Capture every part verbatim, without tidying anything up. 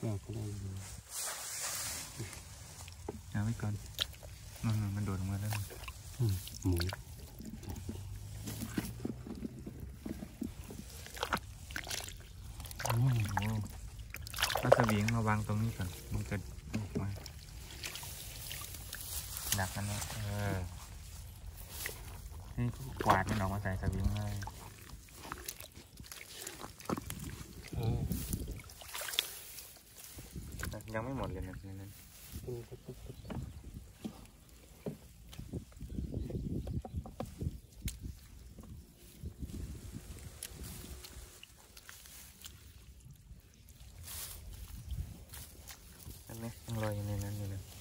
แม่ก็ได้เอาไว้ก่อนมันมันโดดลงมาแล้วหมูโอ้โหเอาสวิงมาวางตรงนี้ก่อนมันจะมาดักกันนะเออนี่กวาดมันออกมาใส่สวิงเลยยังไม่หมดเลยนะนี่นั่นอันนี้ยังลอยอยู่ในนั้นอยู่เลย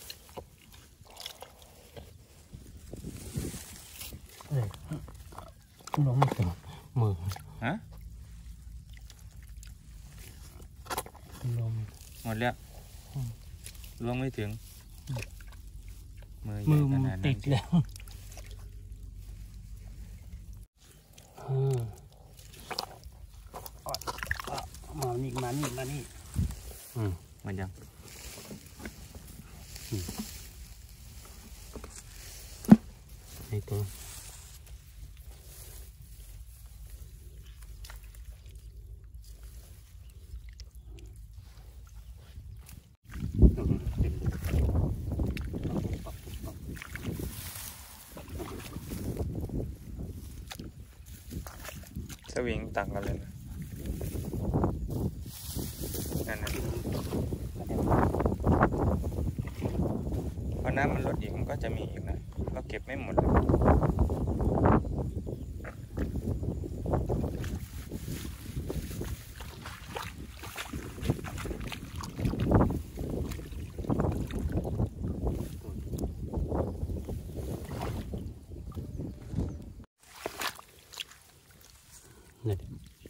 ลงไม่ถึงมือฮะลงหมดแล้วลงไม่ถึงมือมือมันติดแล้วมานี่มานี่มานี่อืมมันยังไอ้ตัวสวิงต่างกันเลยนะนั่นนะพอน้ำมันลดอีกมันก็จะมีอีกนะเราเก็บไม่หมดเลยเนี่ย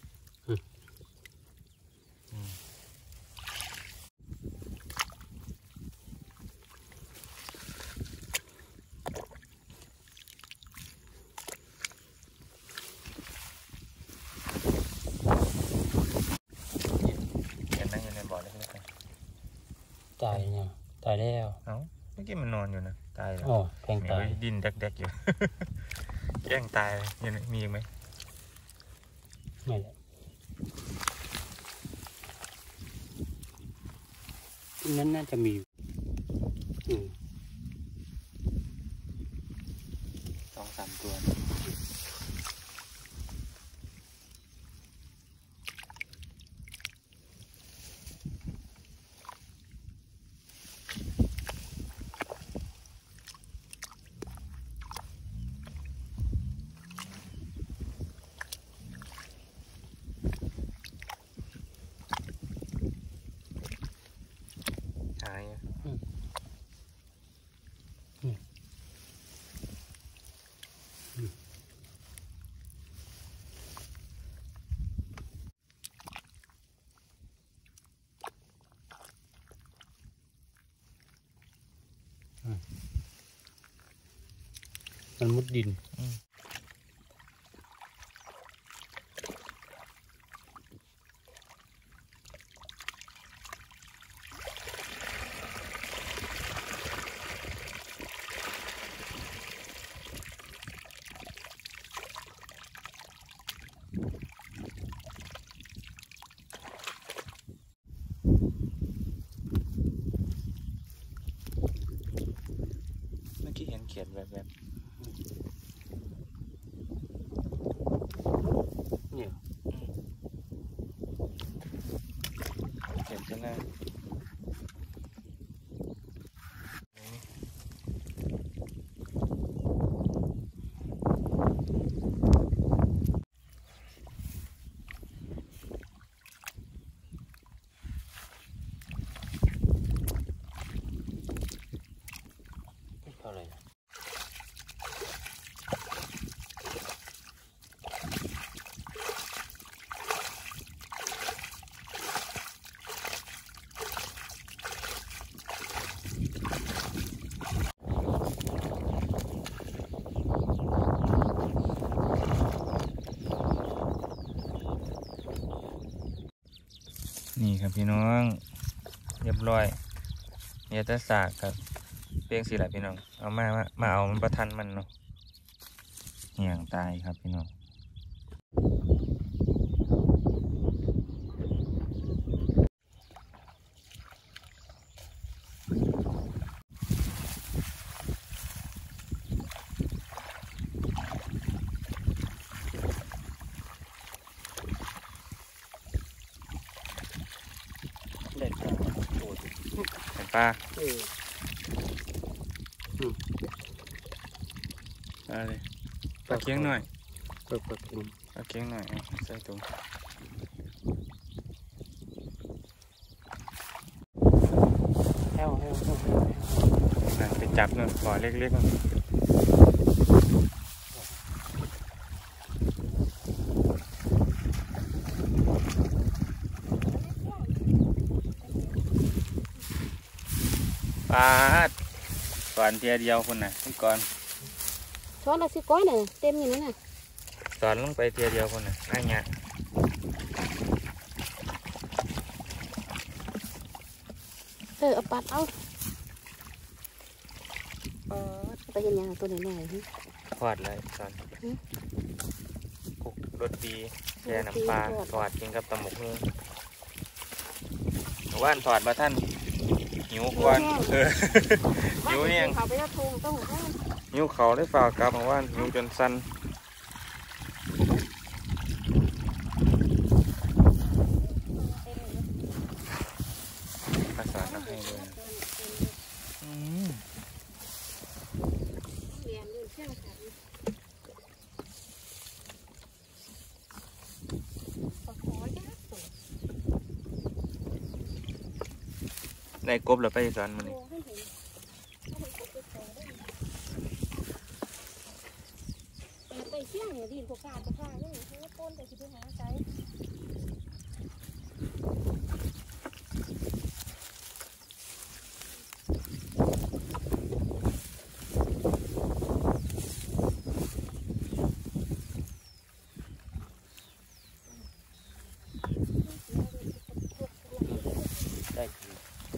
ตายเนี่ยตายแล้วเอ้าเมื่อกี้มันนอนอยู่นะตายแล้วอ๋อแกงตายดินแดกๆอยู่แกงตายยังมีอีกไหมไม่แล้วนั้นน่าจะมีสองสามตัวหายมันมุดดินเมื่อกี้เห็นเขียนแบบแบบเนี่ยเขียนใช่ไหมเท่าไหร่นี่ครับพี่น้องรียบร้อยเนี่ยจะสากครับเปียงสิแหละพี่น้องเอามามามาเอามันประทันมันเนาะเหี่ยงตายครับพี่น้องเด็ดจังโอ้ยเห็นปลาเออปลาเลยปลาเคียงหน่อยเปิดเปิดกินปลาเคียงหน่อยเอาใส่ถุงแห้วแห้วแห้วแห้วอ่ะไปจับเนาะบ่อเล็กๆเนาะปลาก่อนเทียเดียวคนน่ะขึ้นก่อนช้อนละสิก้อยน่ะเต็มอยู่นั่นน่ะสอนลงไปเทียเดียวคนน่ะง่ายเงี้ยเออเอาปัดเอาเออไปเห็นยังตัวน้อยๆนี่ทอดเลยสอนคลุกรสดีแช่น้ำปลาทอดกินกับตำหมกหุ้งว่านทอดมาท่านหิวควันเออหิวเนี่ยงเขาไปจะทูต้องหัวข้างหิวเขาได้ฝากกลับมาว่านหิวจนสั้นภาษาหนักให้เลยอืมเรียนอยู่เชื่องค่ะปลาคอจ้าตัวได้กบแล้วไปสอนมันนี่โอ้ให้เห็นให้เห็นตัวโตได้แต่ไปเชื่องเนี่ยดีกว่ากาดกว่าข้าเนี่ยเพราะว่าต้นแต่ที่ไปหาใจได้กิน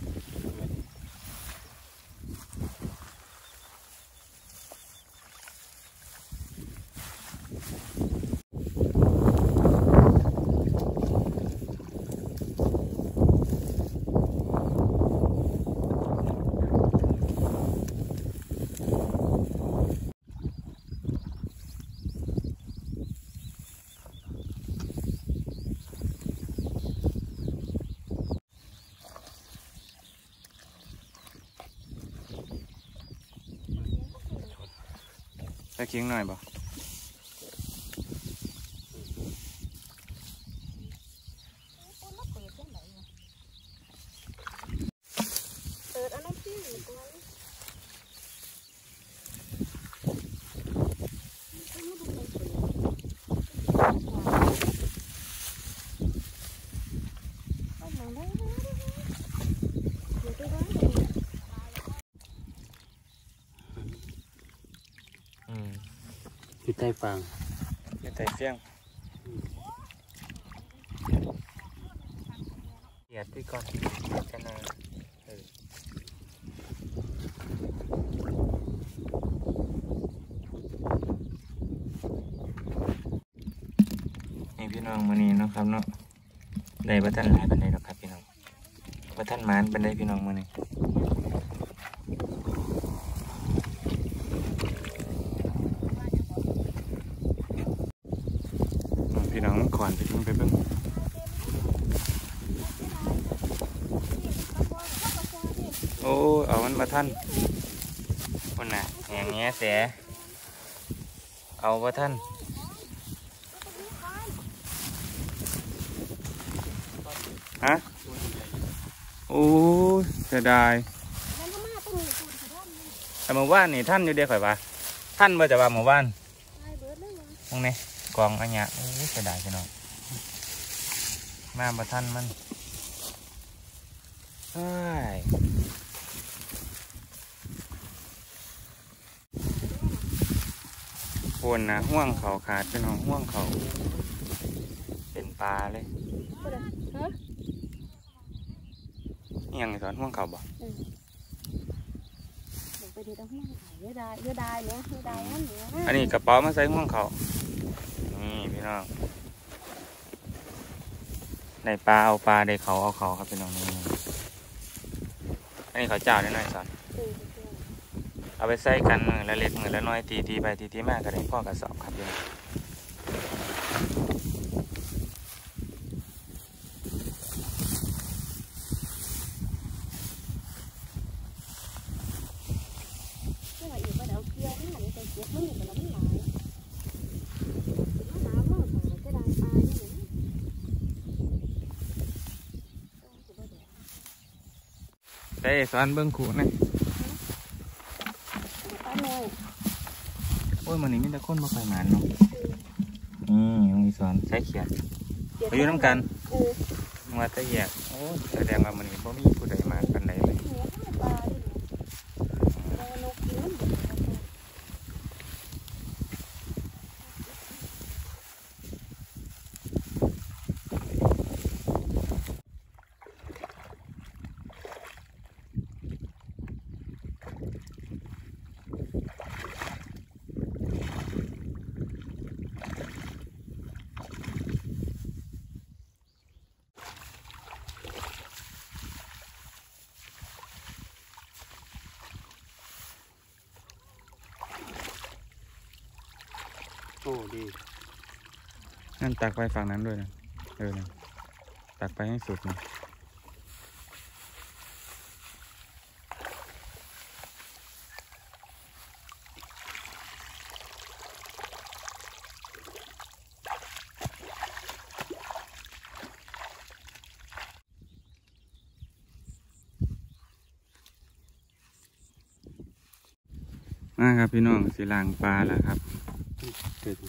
ไปเคียงหน่อยบ่เปิดเอาน้ำจิ้มก่อนเอามาได้เดี๋ยวไปร้านเลยอืมอยู่ใต้ฟางเดี๋ยวใส่เฟี้ยงเหยียดที่ก่อนกันนะเออนี่พี่น้องมื้อนี้เนาะครับเนาะได้บ่ทันหลายปานใดหรอกครับพี่น้องบ่ทันหมานปานใดพี่น้องมื้อนี้พี่น้องก่อนไปเบิ่งไปเบิ่งโอ้เอามันมาท่านคนน่ะอย่างเงี้ยเสียเอามาท่านฮะโอ้เสียดายแต่เมื่อวานนี่ท่านอยู่เดียวข่อยปะท่านมาจะว่าเมื่อวานตรงนี้กองอันเนี้ยโอ้เสียดายพี่น้องมาบ่ท่านมันเฮ้ยโคนนะห่วงเขาขาดพี่น้องห่วงเขาเป็นปลาเลยนี่ยังไงสอนห่วงเขาบ่บอกไปดีต้องให้เยอะได้เยอะได้เนี่ยเยอะได้นั่นเนี่ยอันนี้กระเป๋ามาใส่ห่วงเขานี่พี่น้องได้ปลาเอาปลาได้เขาเอาเขาครับพี่น้องนี่อันนี้เขาเจ้าได้หน่อยสอนเอาไปใส่กันมือละเล็กมือละน้อยตีตีไปตีตีมากก็ได้พ่อกระสอบครับพี่น้องก็ว่าอยู่ก็เดี๋ยวเกี่ยวนี่มันจะเก็บมันอยู่กับเราไม่หลายมันหนาวมากเลยก็ได้ปลาเนี่ยได้สอนเบิ้งขู่นะปลาโน่โอ้ยมันนี่มีแต่คนมาไฟหมานเนาะนี่ยังมีสอนใช้เขียดไปอยู่น้ำกันมาตะเกียบโอ้แสดงว่ามันนี่เพราะมีผู้ใดมากันไหนเลยโอ้ดีนั่นตักไปฝั่งนั้นด้วยนะเออนะตักไปให้สุดนะมาครับพี่น้องสีลางปลาแล้วครับเกิด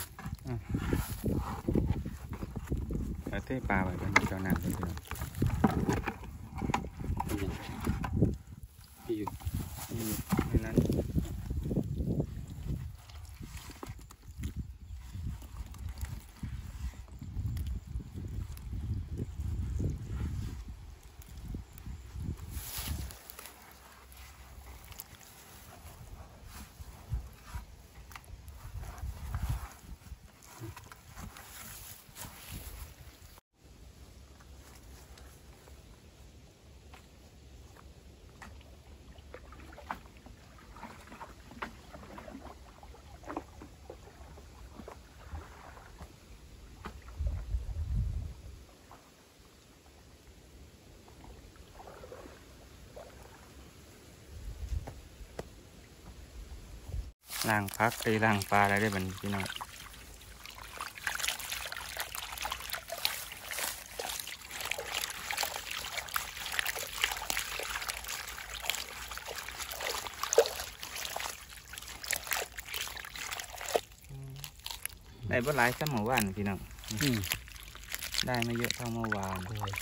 เอาเต้ปลาไว้เป็นเจ้าหน้าที่ครับพี่อยู่นี่นี่นั้นล่างพักไปล่างปลาอะไรได้บัดนพี่น้องได้บ่หลายซ้ำเมื่อวานพี่น้องได้ไม่เยอะเท่าเมื่อวาน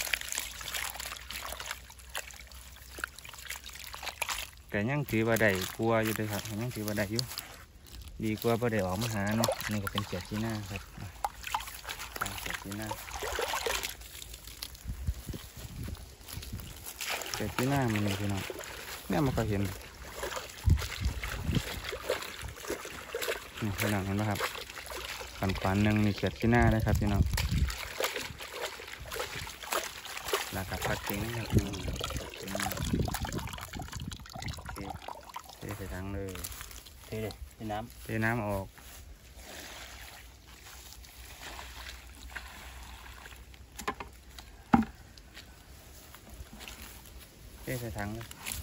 แต่ยังถือว่าได้กลัวอยู่เลยครับยังถือว่าได้อยู่ดีกว่าพอได้ออกมาหาเนาะนี่ก็เป็นเกียรติหน้าครับเกียรติหน้าเกียรติหน้ามันนี่พี่น้องเนี่ยมันก็เห็นนี่พี่น้องเห็นไหมครับฝันฝันหนึ่งมีเกียรติหน้านะครับพี่น้องหลักกับพักทิ้งครับเทใส่ถังเลยเทเลยเทน้เทน้ำออกเทใส่ถังเลย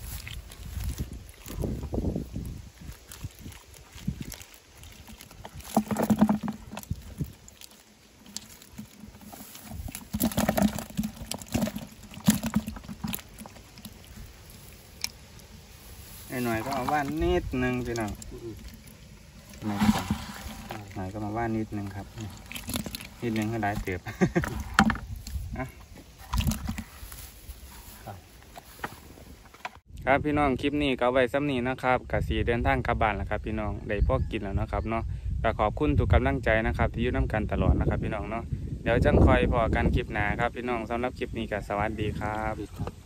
หน่อยก็มาว่านนิดนึงพี่น้องหน่อยก็หน่อยก็มาว่านนิดนึงครับนิดนึงก็ได้เติบ ครับพี่น้องคลิปนี้ก็ไว้ซ้ำนี้นะครับกสีเดินทางกลับบ้านแล้วครับพี่น้องได้พอกินแล้วนะครับเนาะก็ขอบคุณทุกกำลังใจนะครับที่อยู่น้ำกันตลอดนะครับพี่น้องเนาะเดี๋ยวจังคอยพอกันคลิปหน้าครับพี่น้องสำหรับคลิปนี้ก็สวัสดีครับ